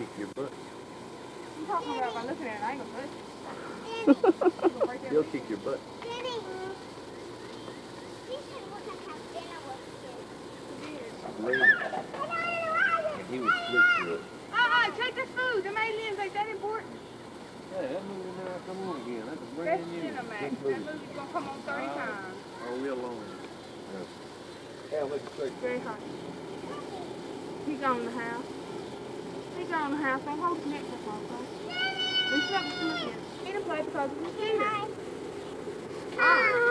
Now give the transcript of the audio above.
kick your butt. I'm talking about by looking at it, I ain't gonna touch it. He'll kick your butt. And he would slip through it. Take this food. Them aliens ain't that important. Hey, that movie never come on again. That's a That's brand new. Cinemax. That movie's gonna come on 30 times. Oh, we alone. Yeah, look straight. Very hot. He gone in the house. He gone in the house. Don't hold his neck for far, okay? There's something to look at. He didn't play because of the mosquito.